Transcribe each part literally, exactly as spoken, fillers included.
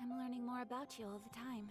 I'm learning more about you all the time.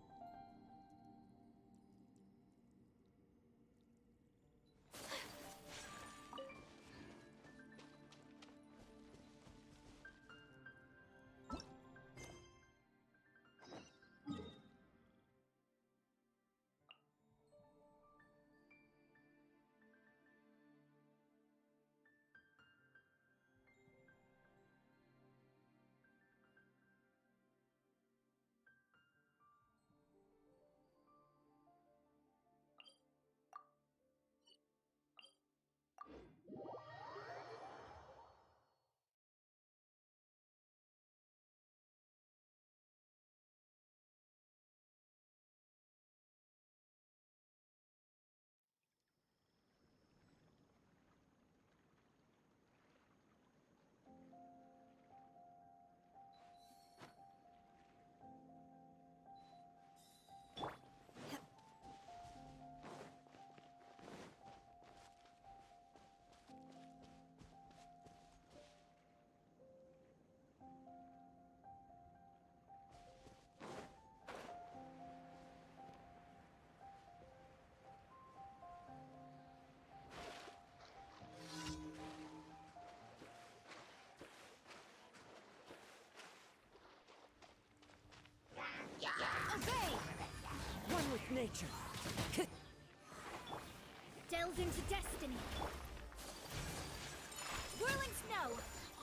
Obey! One with nature. Delve into destiny. Whirling snow.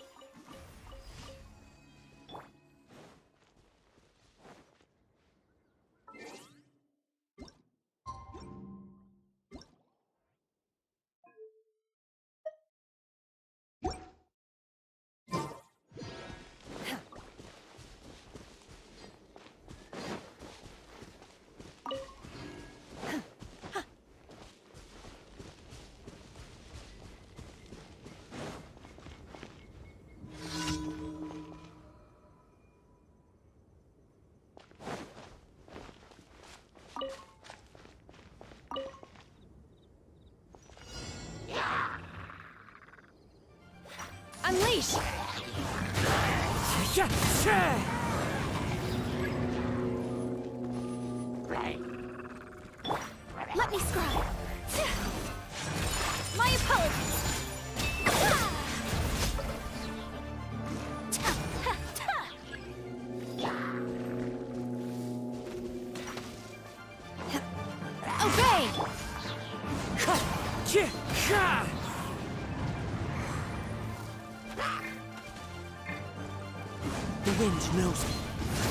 Unleash! Let me scribe. My apologies. Obey! The wind knows me.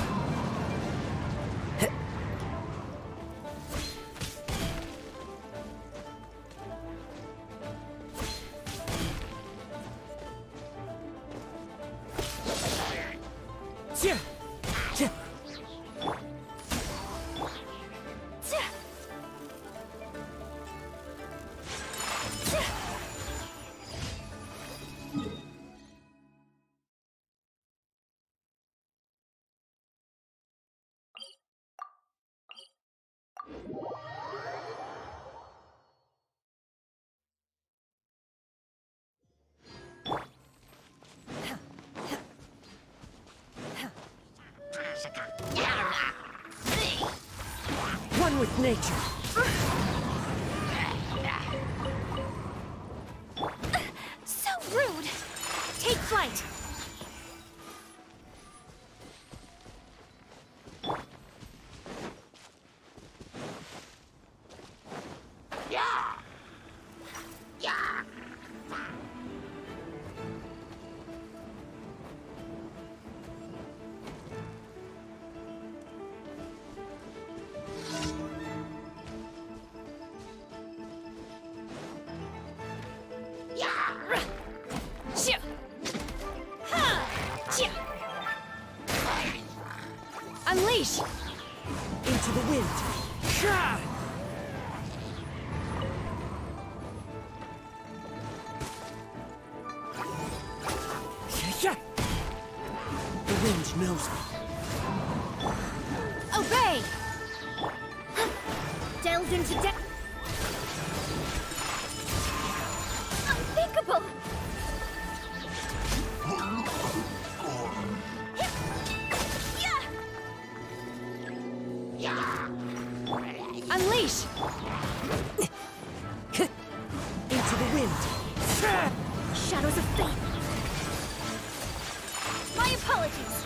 One with nature. So rude. Take flight. Unleash! Into the wind. The wind knows me. Obey! Delve into depth. Unthinkable! Unleash! Into the wind! Shadows of fate! My apologies!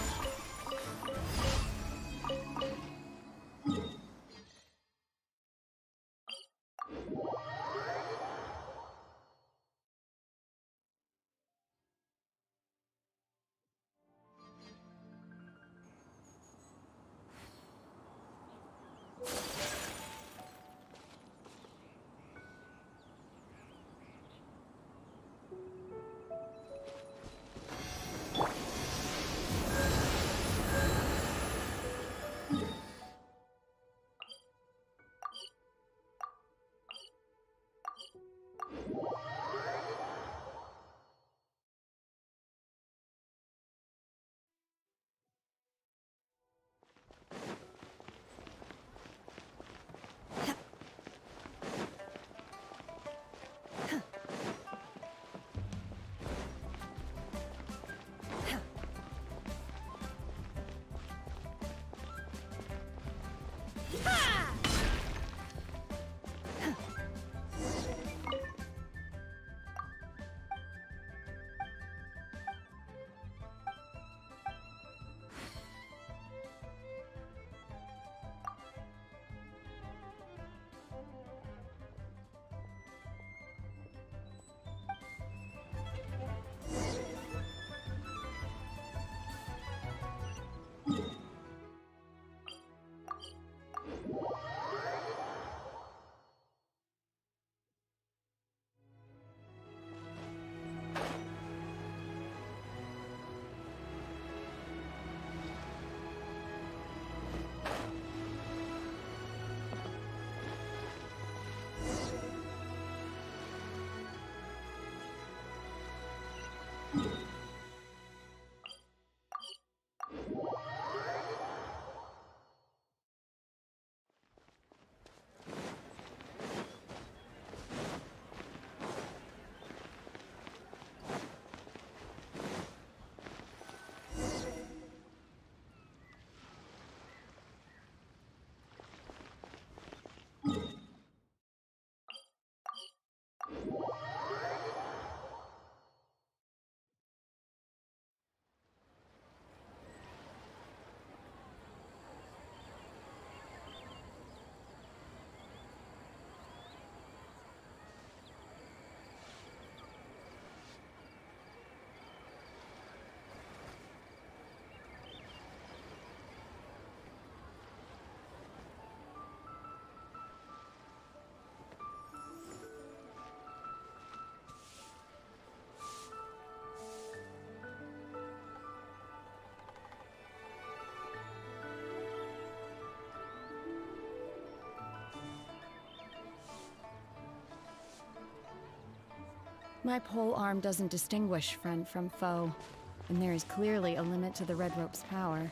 My pole arm doesn't distinguish friend from foe, and there is clearly a limit to the Red Rope's power.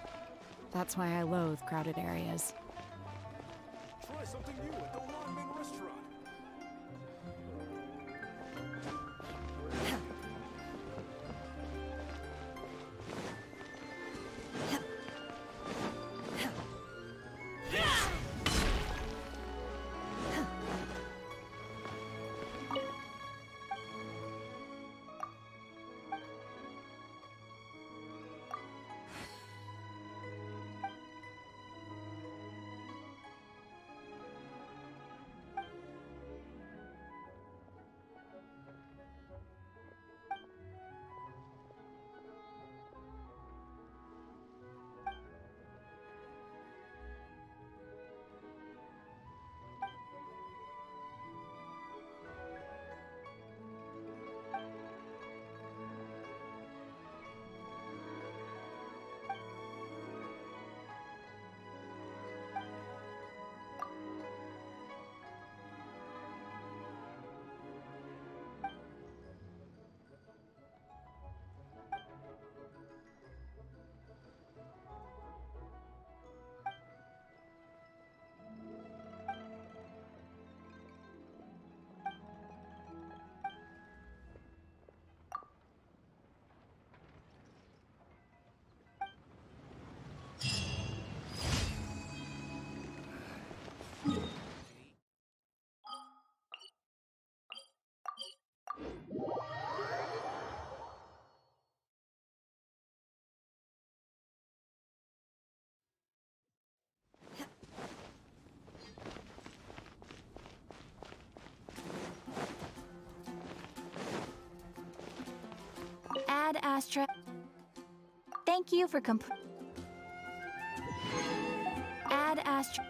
That's why I loathe crowded areas. Try something new at the Longman restaurant. Ad Astra. Thank you for comp- Ad Astra.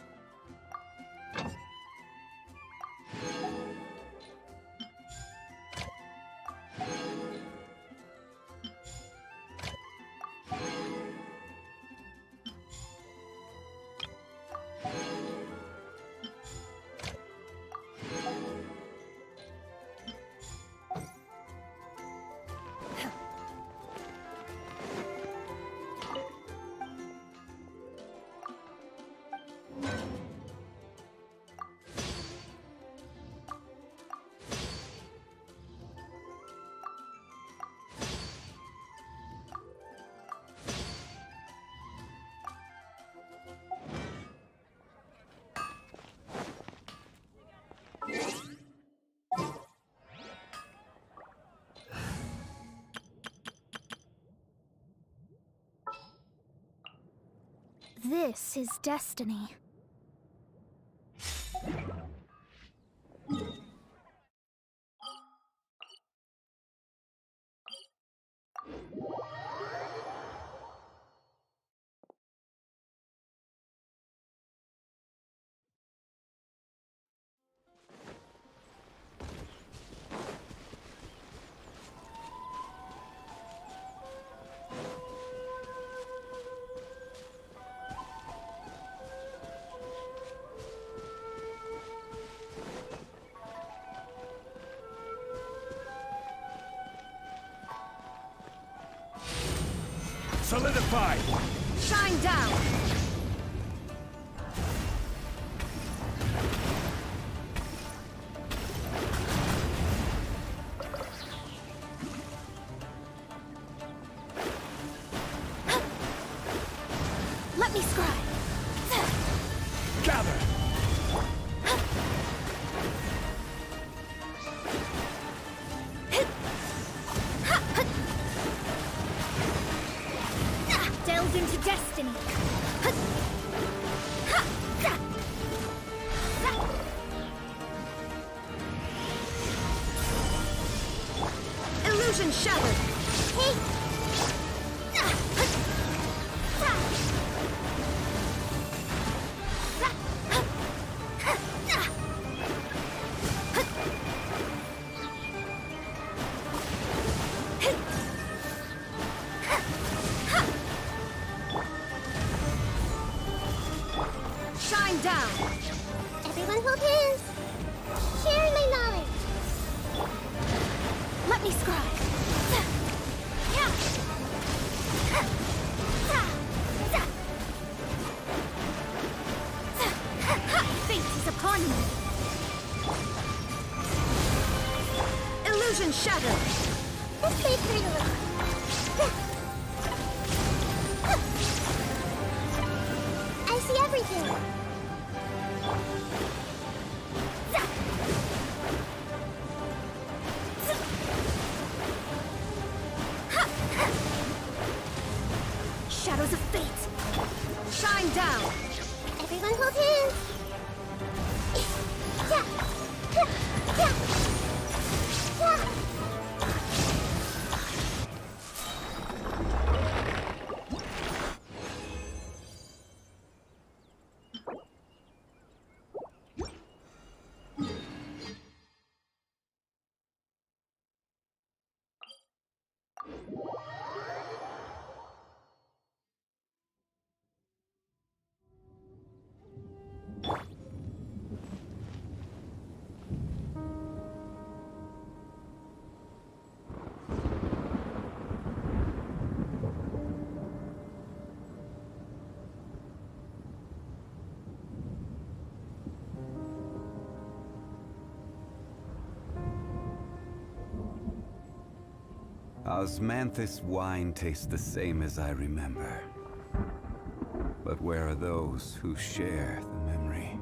This is destiny. Solidify! Shine down! Let me scry. Gather! Delve into destiny. Illusion shattered! Shine down! Everyone hold hands. Share my knowledge. Let me scry. Fate is upon me. Illusion shattered! This may hurt a little. I see everything. Shadows of fate. Shine down! Everyone hold hands. Yeah. Yeah. Yeah. Yeah. Osmanthus wine tastes the same as I remember. But where are those who share the memory?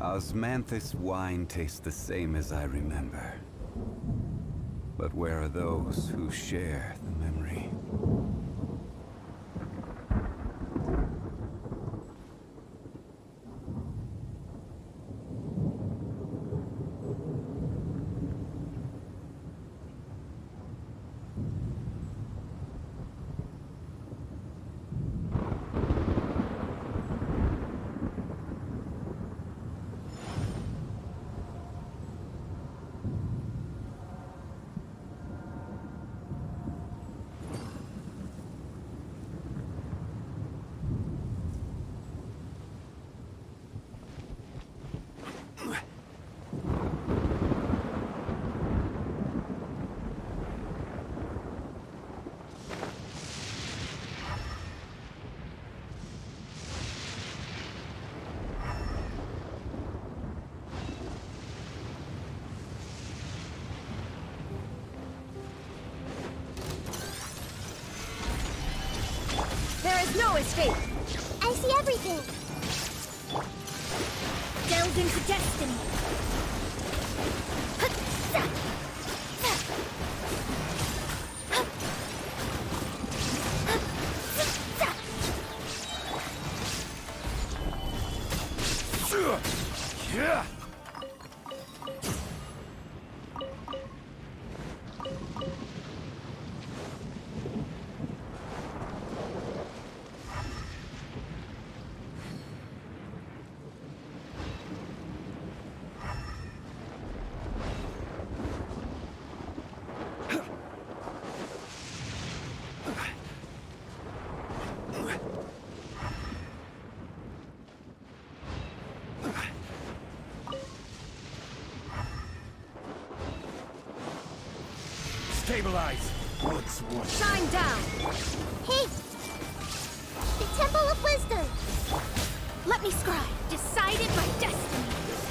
Osmanthus wine tastes the same as I remember. But where are those who share the memory? There is no escape! I see everything! Delve into destiny! Yeah! Stabilize! What's what? Shine down! Hey! The Temple of Wisdom! Let me scribe! Decided by destiny!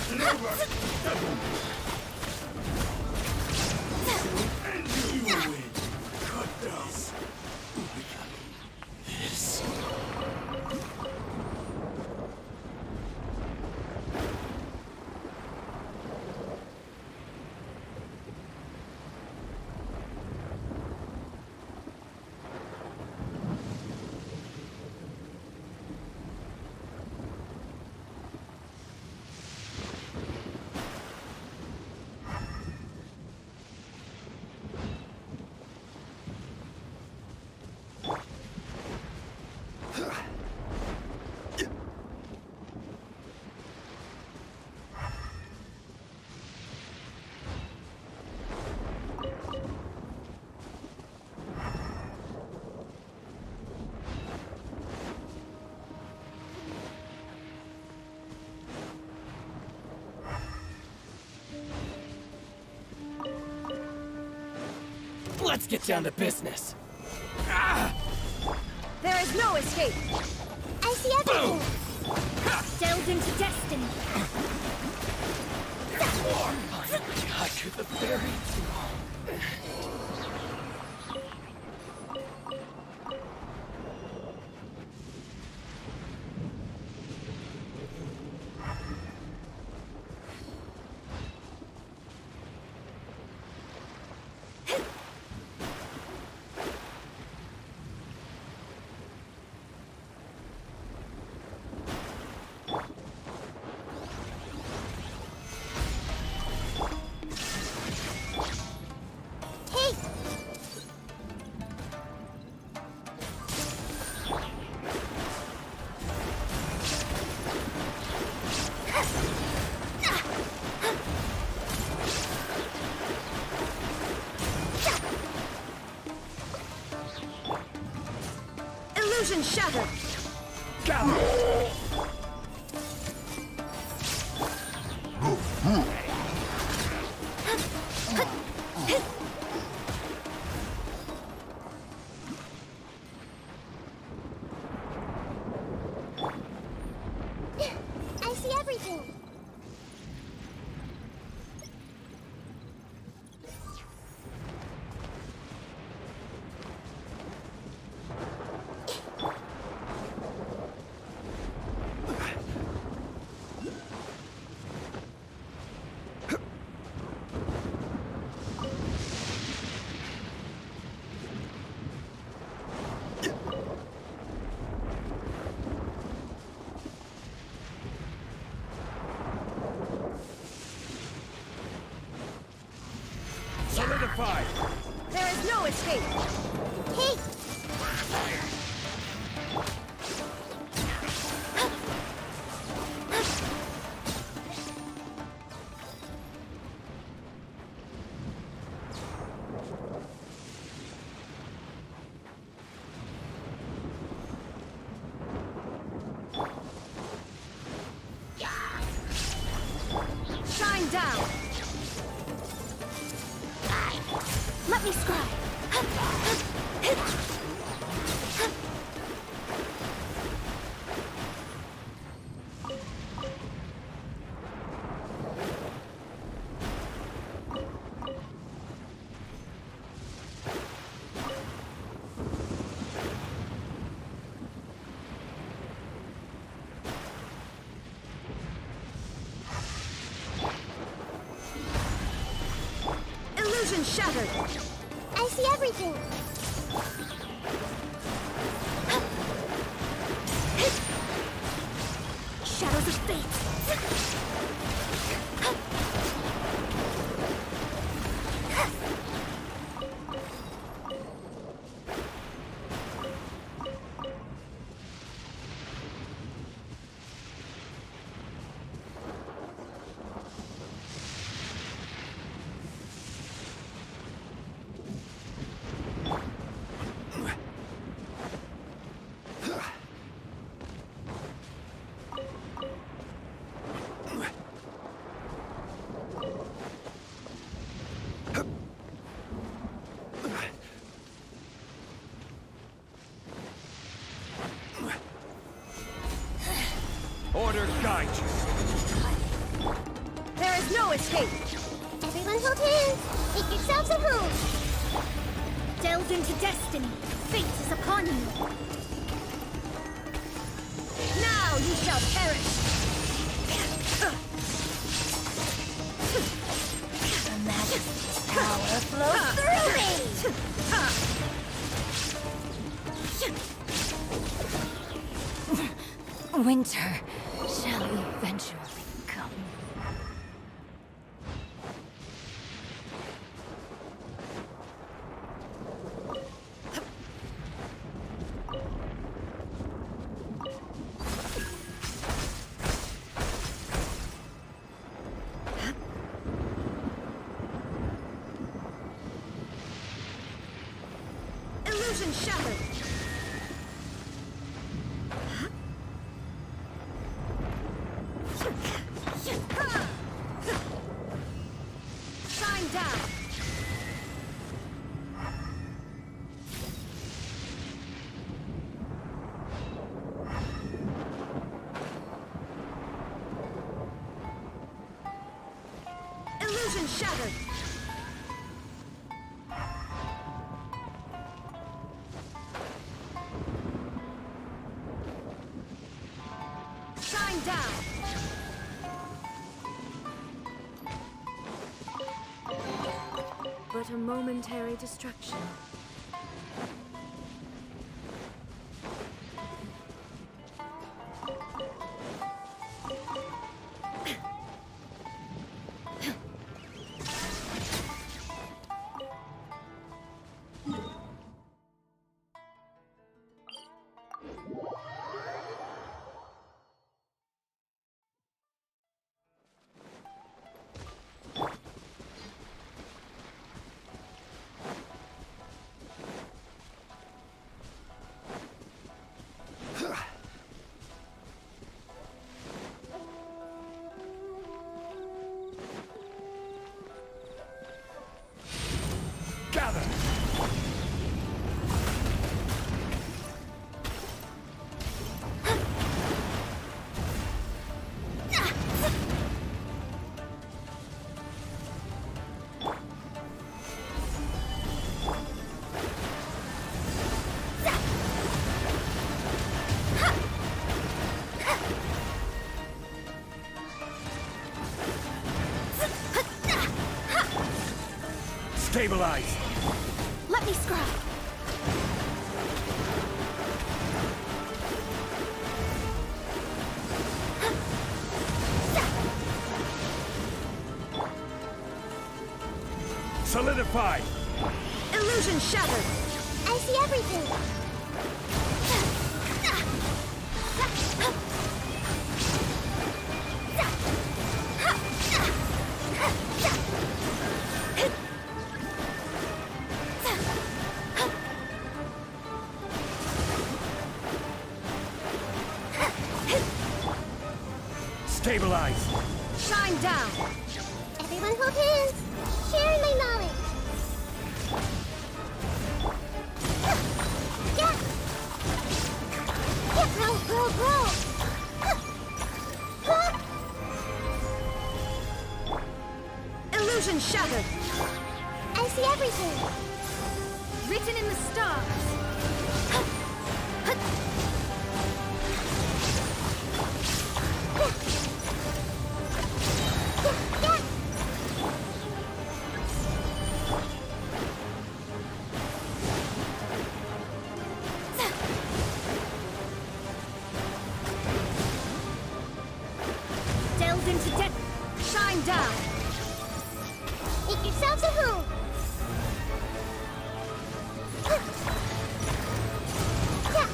And you win! Cut this! This... Let's get down to business. There is no escape! I see everything! Delve into destiny! God, you're the very... Hey! Illusion shattered! I see everything! escape! Hey! Shine down! Let me scry! Illusion shattered! I see everything! Shadows of fate! Order guide you. There is no escape! Everyone hold hands! Make yourselves at home! Delve into destiny! Fate is upon you! Now you shall perish! The Majesty's power flows through me! Winter shall eventually come. Illusion shattered! Shine down! Illusion shattered! Shine down! But a momentary distraction. Gather! Stabilize! Let me scry! Solidify! Illusion shattered! I see everything! Stabilize! Shine down! Everyone hold hands! Share my knowledge! Yeah! Yeah, grow, grow, grow! Illusion shattered! I see everything! Written in the stars! Delve into death! Shine down! Make yourselves at home! Yeah!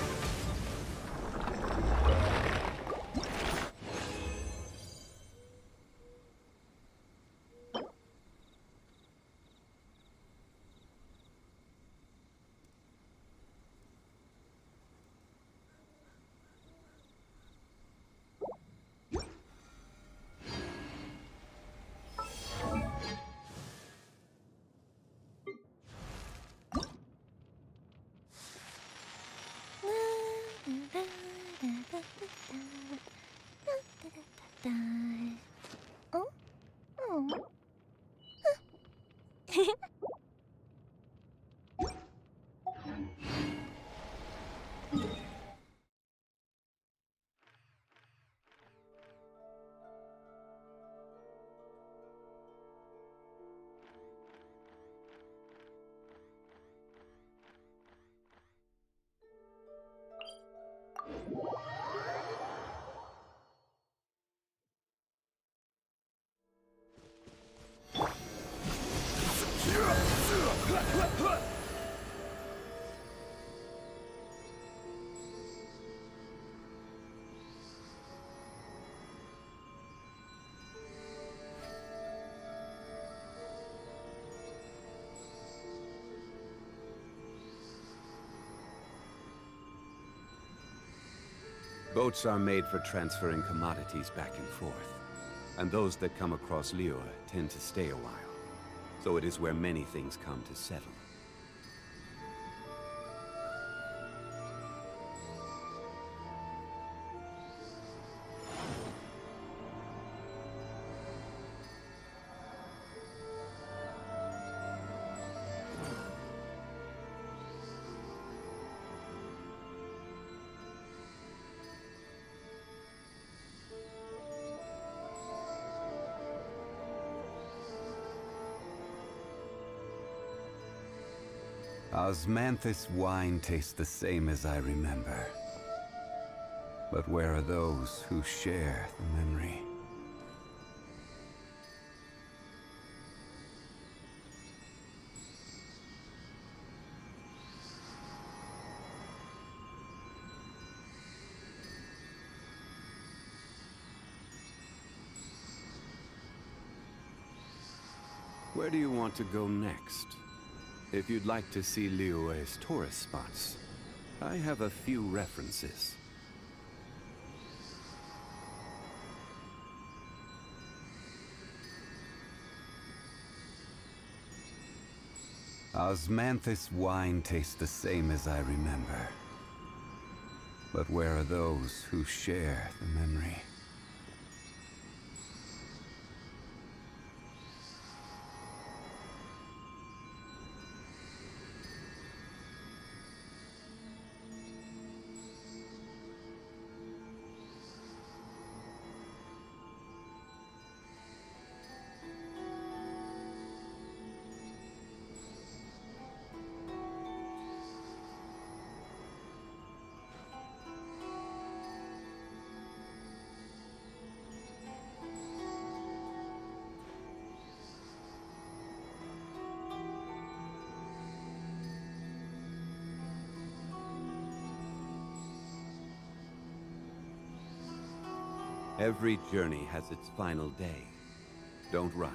Oh? Oh. Boats are made for transferring commodities back and forth. And those that come across Liyue tend to stay a while. So it is where many things come to settle. Osmanthus wine tastes the same as I remember. But where are those who share the memory? Where do you want to go next? If you'd like to see Liyue's tourist spots, I have a few references. Osmanthus wine tastes the same as I remember. But where are those who share the memory? Every journey has its final day. Don't rush.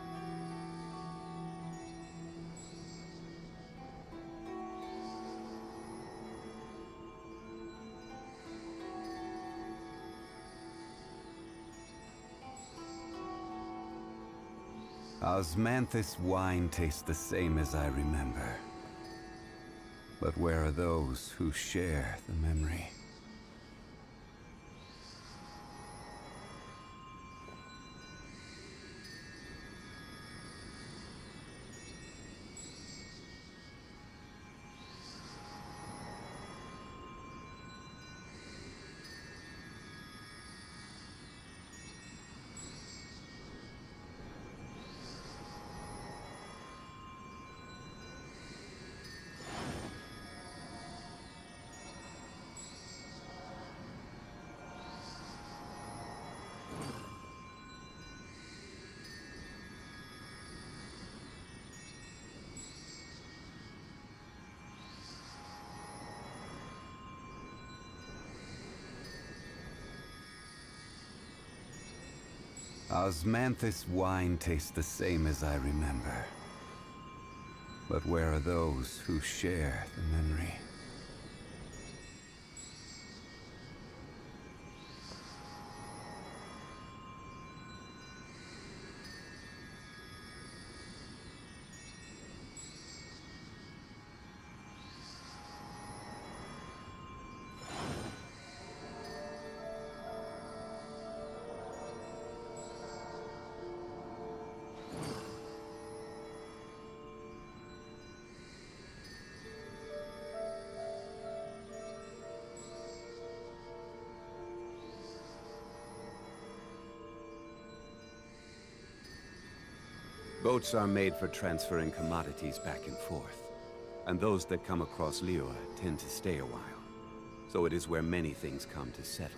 Osmanthus wine tastes the same as I remember. But where are those who share the memory? Osmanthus wine tastes the same as I remember. But where are those who share the memory? Boats are made for transferring commodities back and forth. And those that come across Liyue tend to stay a while. So it is where many things come to settle.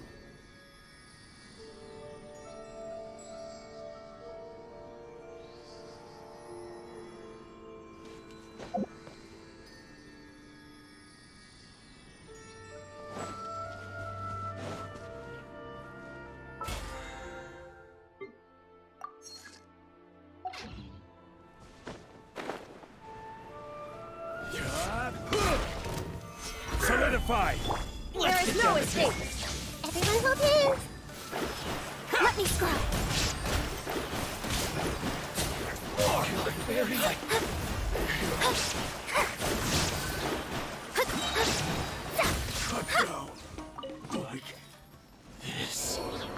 Solidify! There is no escape! Everyone hold hands! Let me scry! Cut down. Like this.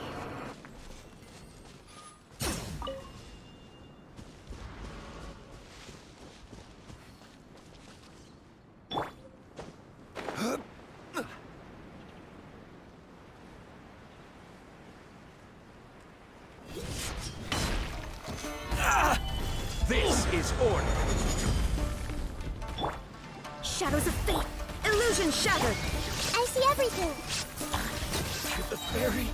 This is order. Shadows of fate! Illusion shattered! I see everything! To the very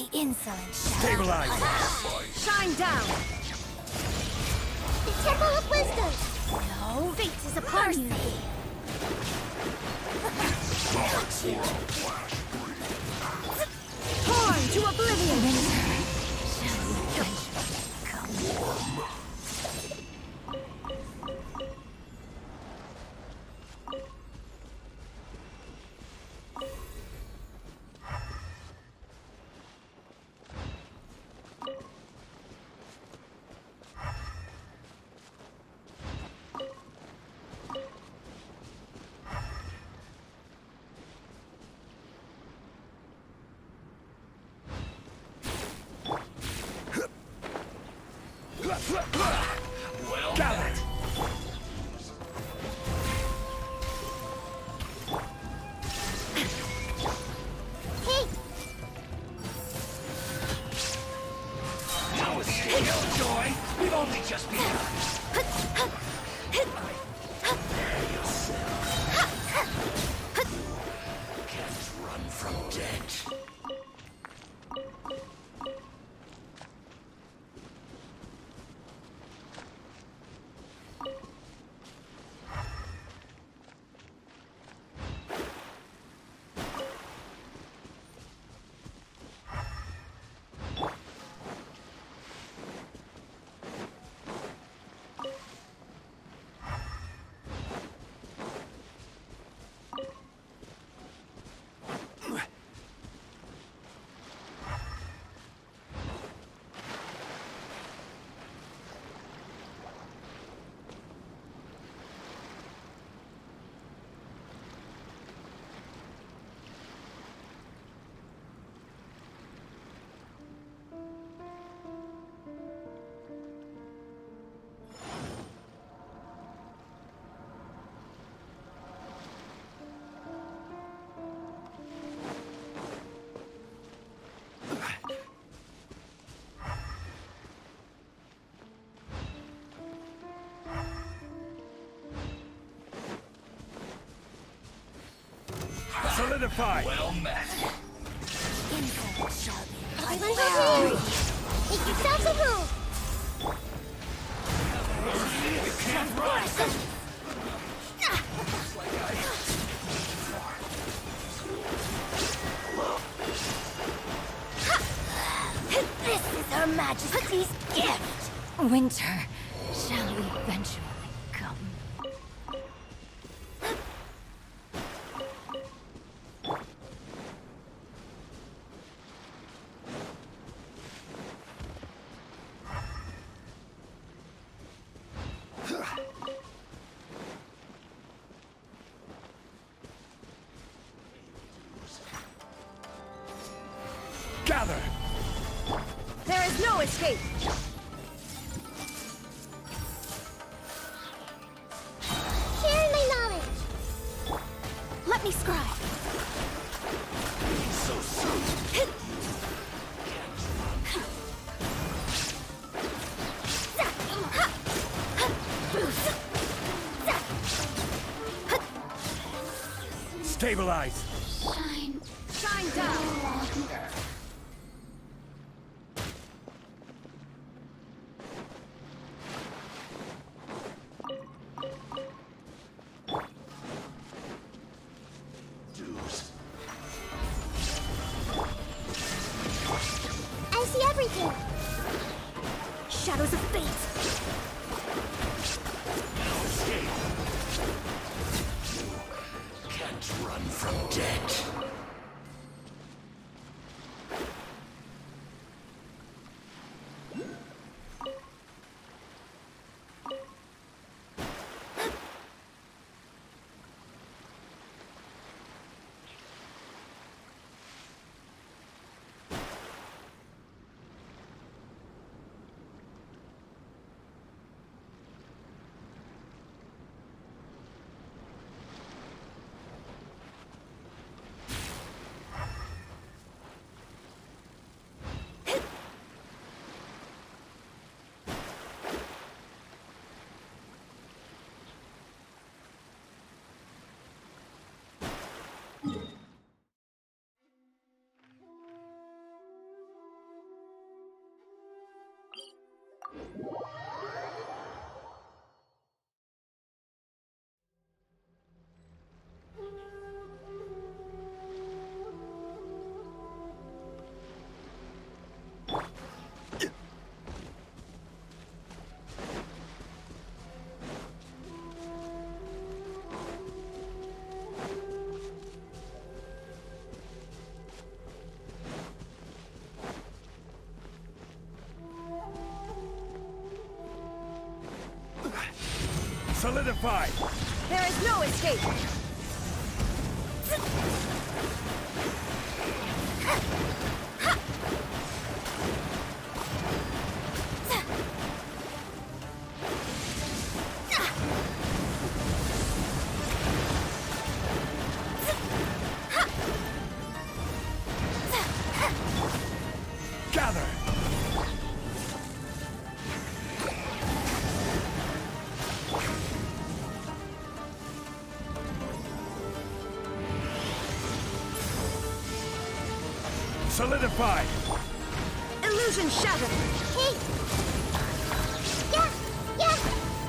The insolent shadow. Stabilize! Shine down! The Temple of Wisdom! No, fate is upon you. Torn to oblivion! Well, got it! Hey! No escape, no joy! We've only just begun! Can't run from death. Solidify! Well met. Insolent shall be. Everyone go in! Make yourselves a move! This is Her Majesty's gift. Winter shall eventually come. Gather! There is no escape. Share my knowledge! Let me scribe. So soon. Stabilize! Shine. Shine down. I see everything! Shadows of fate. No escape. You can't run from death. Solidified! There is no escape! Gather! Solidified! Illusion shattered! Hey! Yeah! Yeah!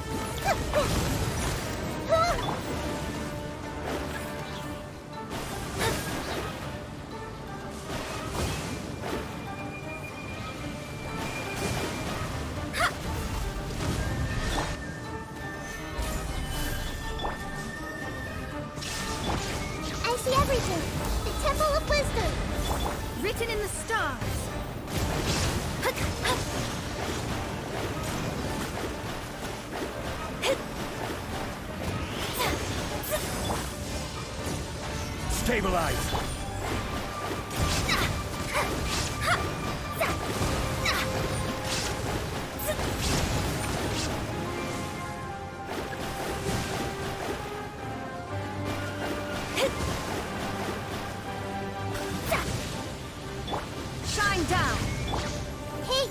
I see everything! The Temple of Wisdom! Written in the stars! Stabilize! Shine down! Hey!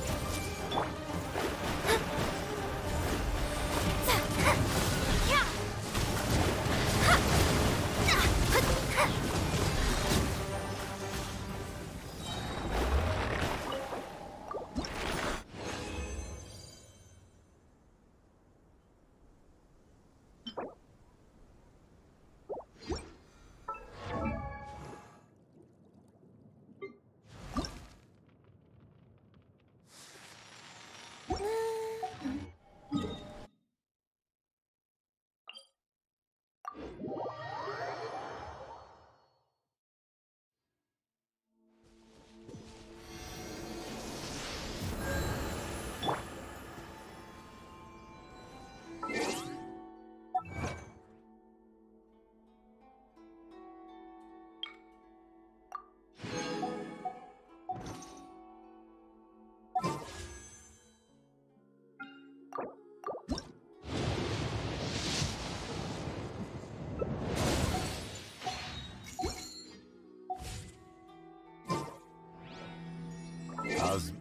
Os...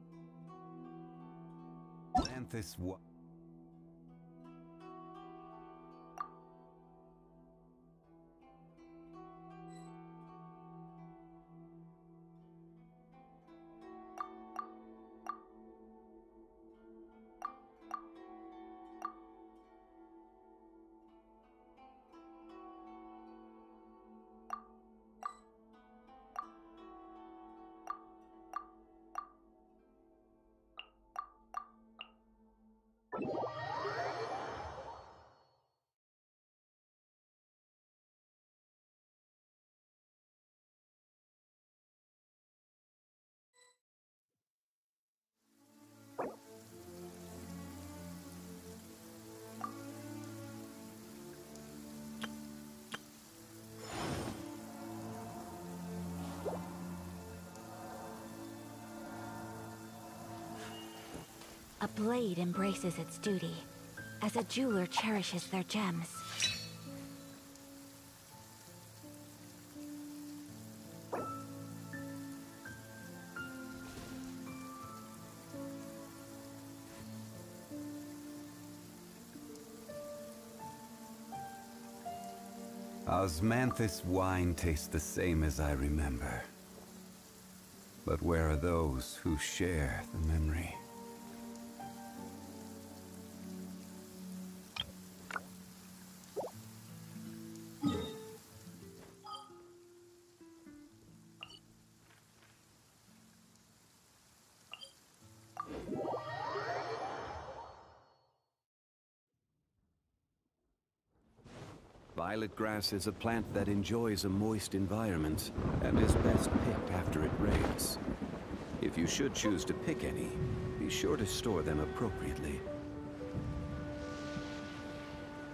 Manthis wa... A blade embraces its duty, as a jeweler cherishes their gems. Osmanthus wine tastes the same as I remember. But where are those who share the memory? Violet grass is a plant that enjoys a moist environment and is best picked after it rains. If you should choose to pick any, be sure to store them appropriately.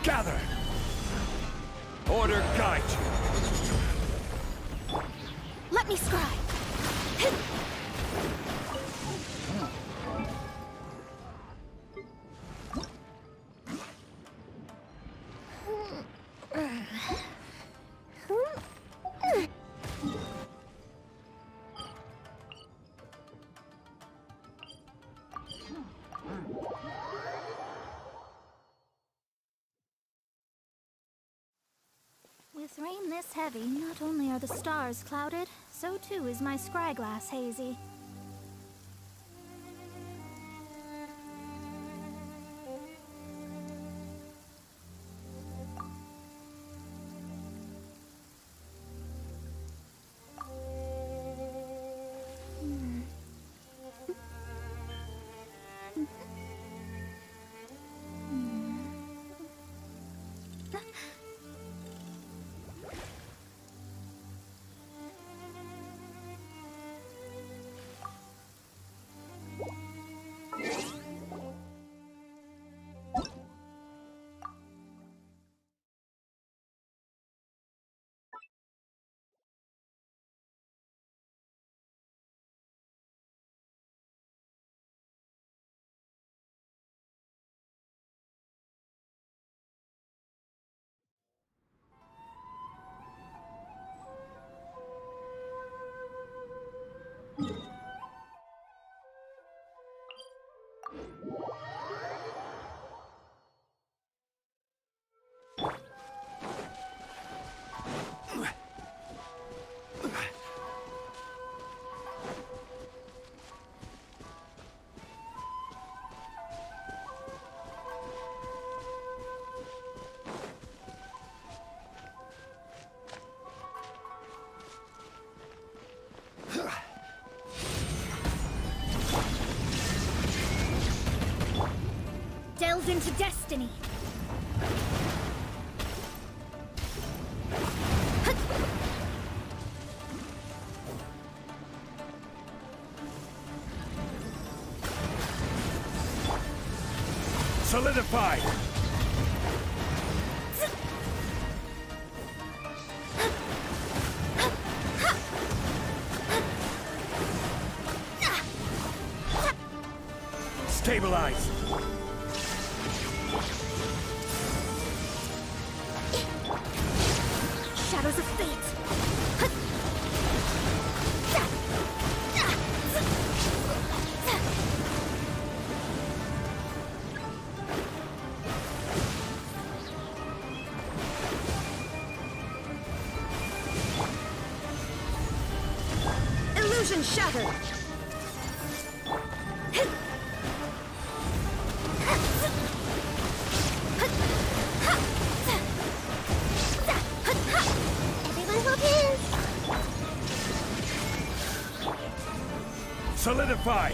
Gather! Order guide you! Let me scry! With rain this heavy, not only are the stars clouded, so too is my scryglass hazy. Delve into destiny! Solidified! Stabilize! Shadows of fate! Illusion shattered! Everyone hold hands! Solidified!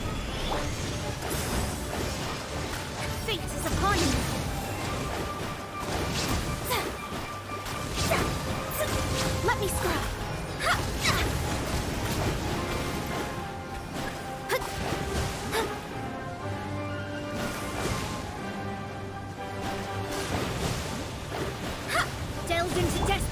Fate is upon you! Let me scry! Delve into destiny!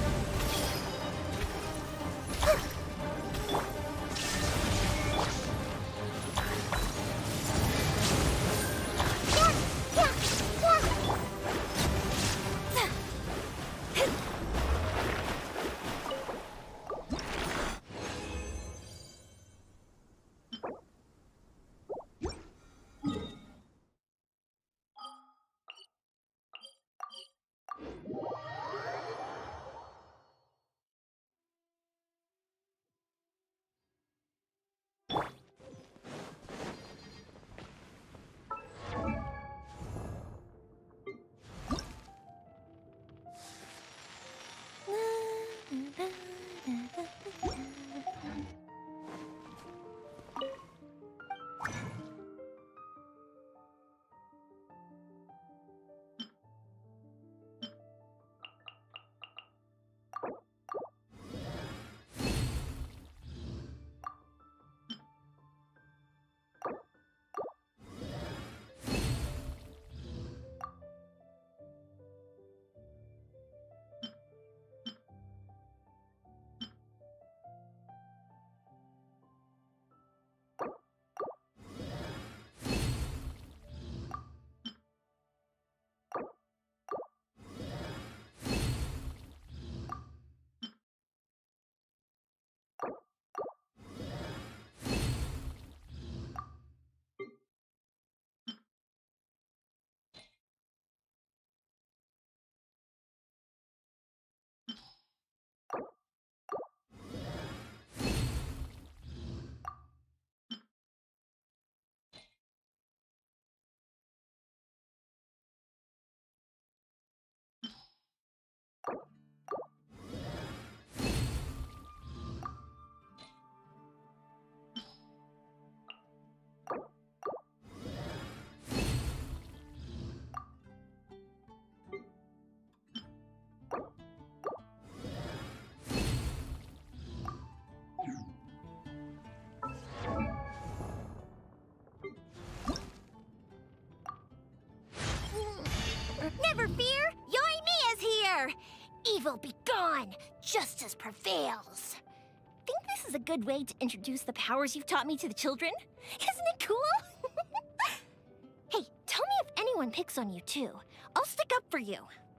Evil be gone! Justice prevails! Think this is a good way to introduce the powers you've taught me to the children? Isn't it cool? Hey, tell me if anyone picks on you too. I'll stick up for you.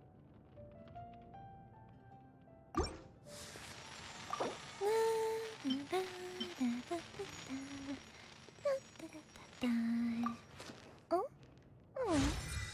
Oh? Oh.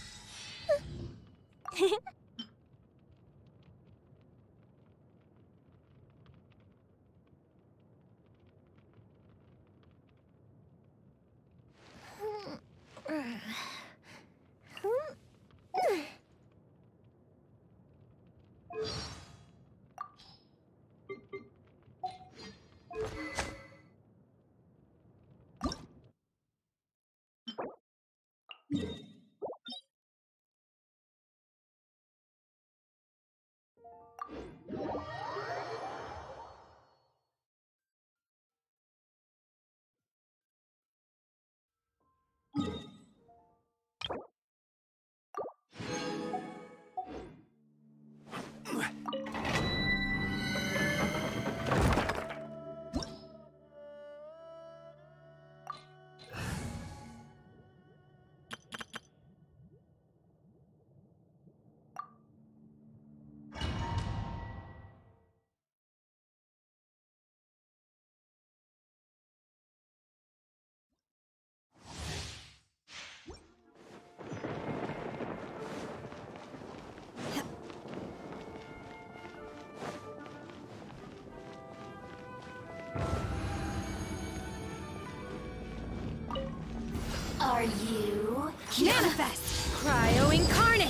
Are you Manifest! Cryo Incarnate!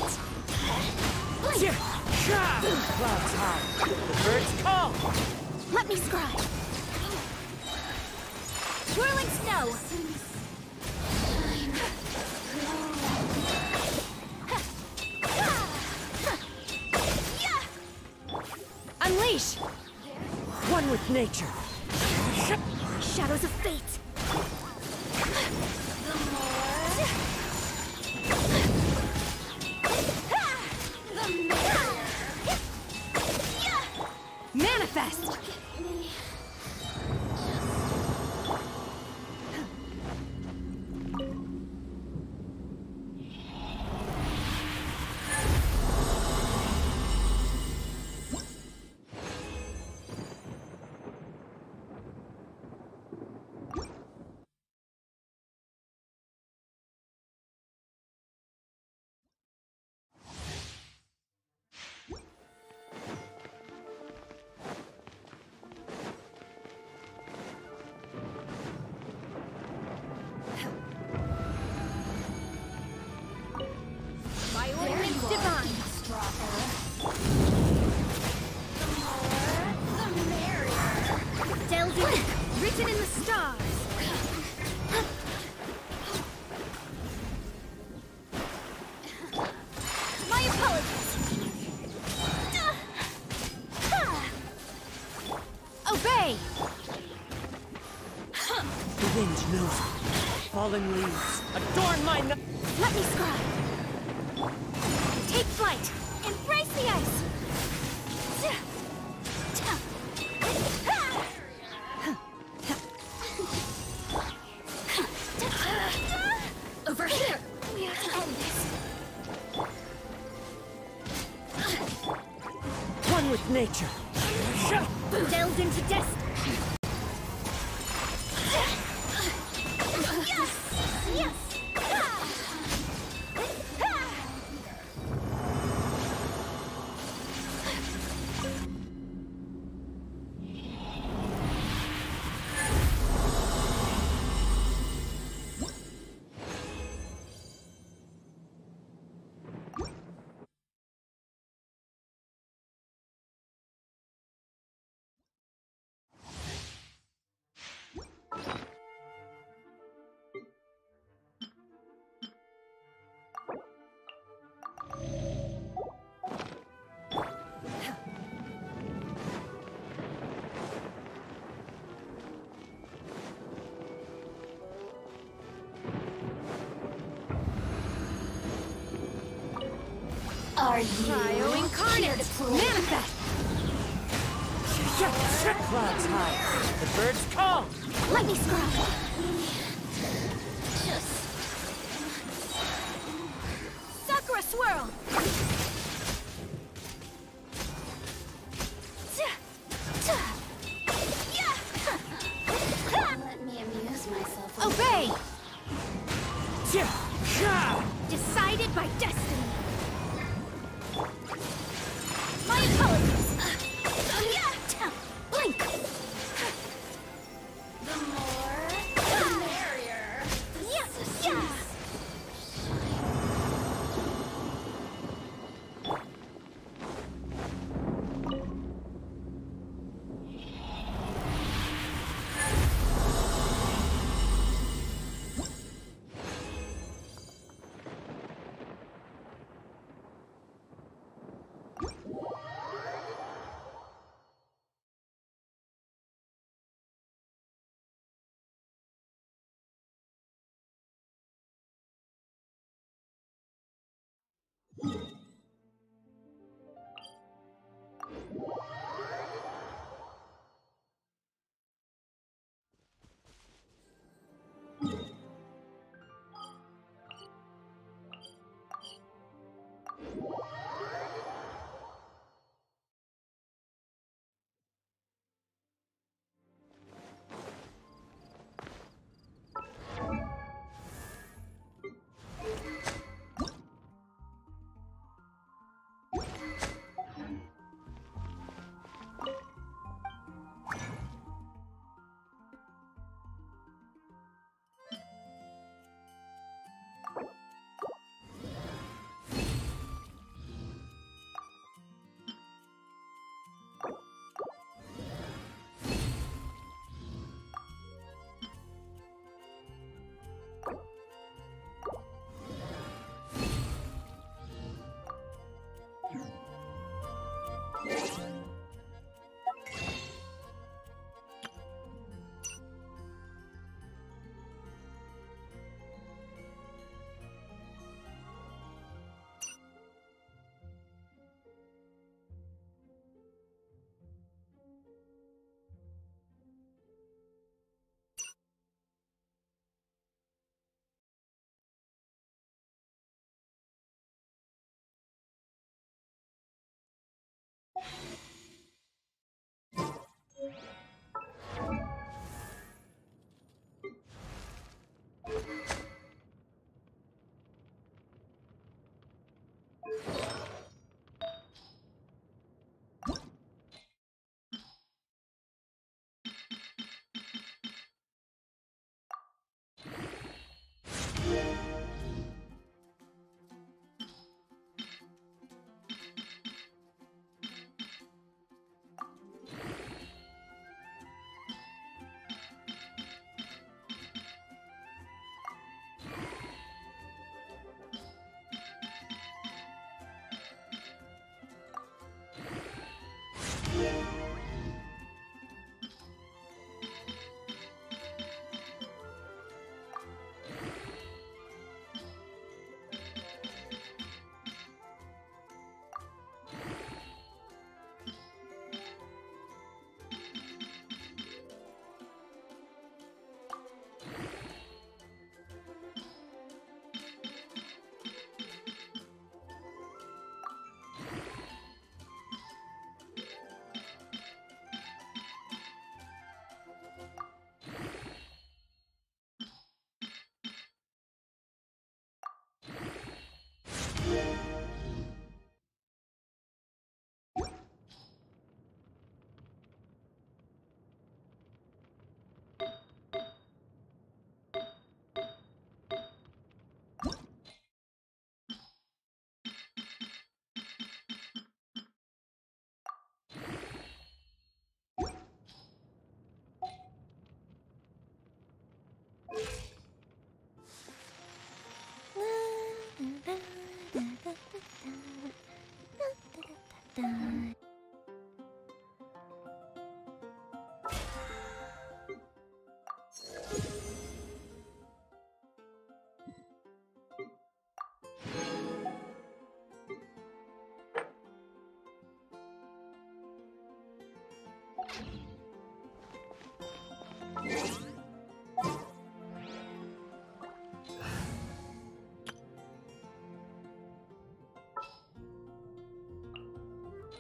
Clouds high. The birds call. Let me scry. Swirling snow. Unleash! One with nature. Shadows of fate. Manifest! Divine. Delving, written in the stars. My apologies. Obey! The wind knows it. Fallen leaves adorn my no- Let me scry. Take flight! Embrace the ice. Over here! We have to end this. One with nature. Delved into destiny! Yes! Yes! Are you? Cryo Carnage! Manifest! Clouds high. The birds call. Let me scrub! Just... Sakura Swirl! Let me amuse myself. Obey! Decided by destiny. My apologies. Blink. The more, the merrier. Yeah, yeah.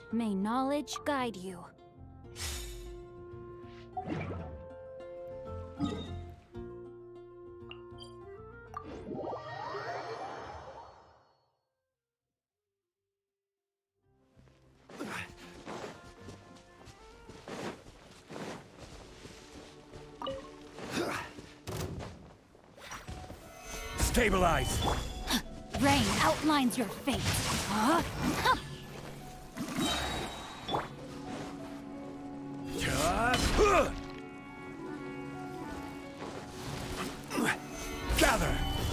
May knowledge guide you. Stabilize! Rain outlines your fate. Huh? Gather!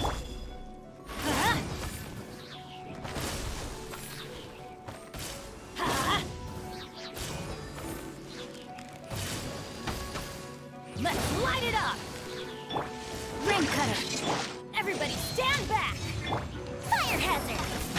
Let's light it up! Ring cutter! Everybody stand back! Fire hazard!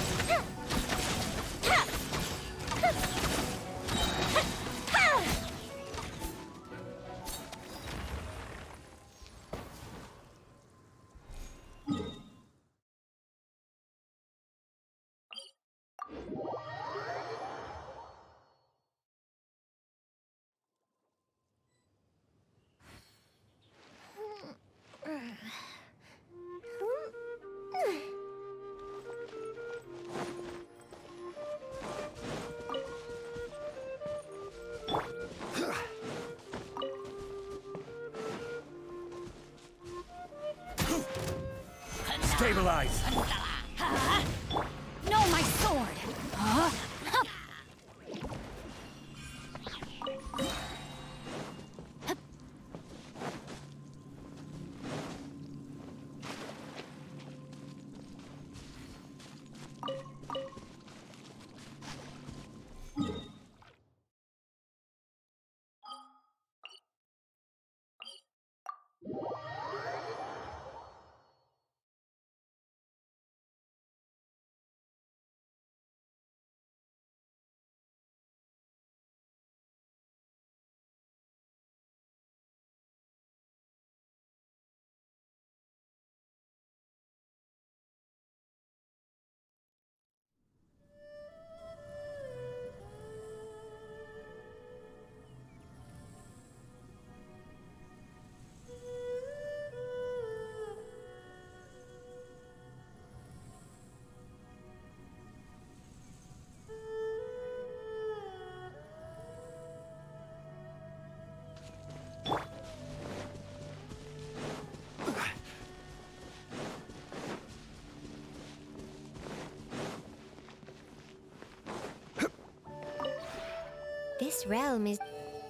Stabilize! No, my sword! Huh? This realm is...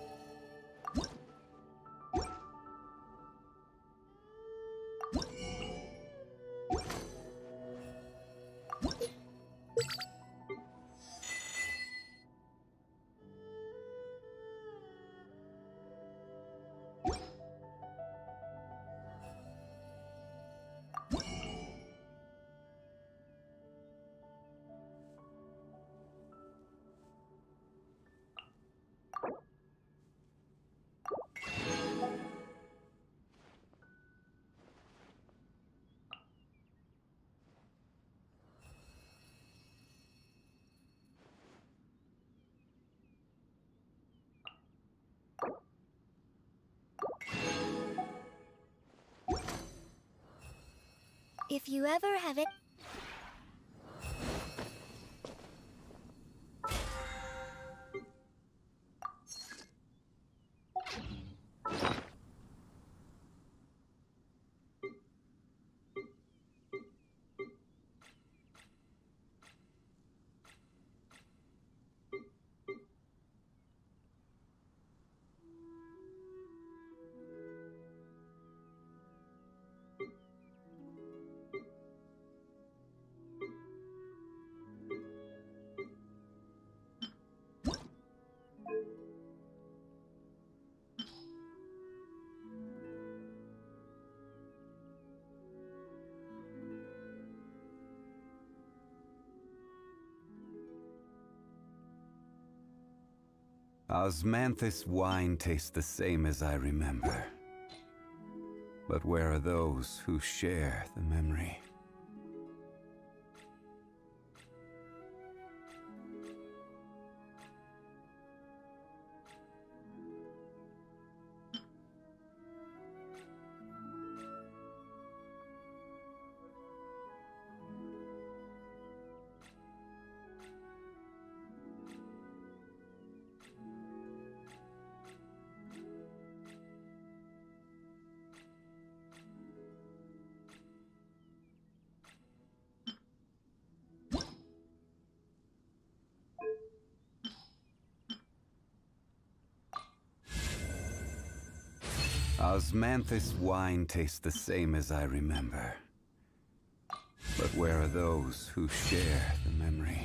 If you ever have it... Osmanthus wine tastes the same as I remember. But where are those who share the memory? Osmanthus wine tastes the same as I remember. But where are those who share the memory?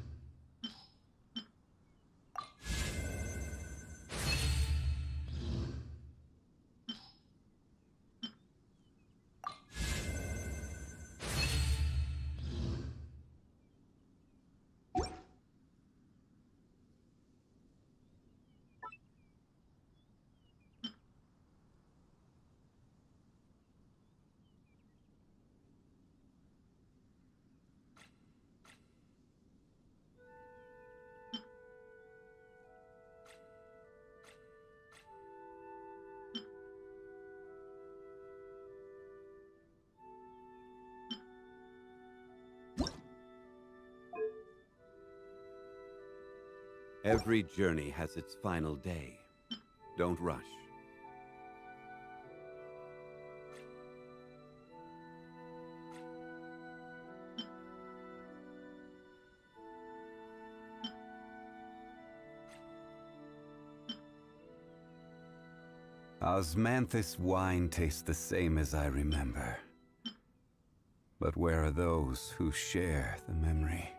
Every journey has its final day. Don't rush. Osmanthus wine tastes the same as I remember. But where are those who share the memory?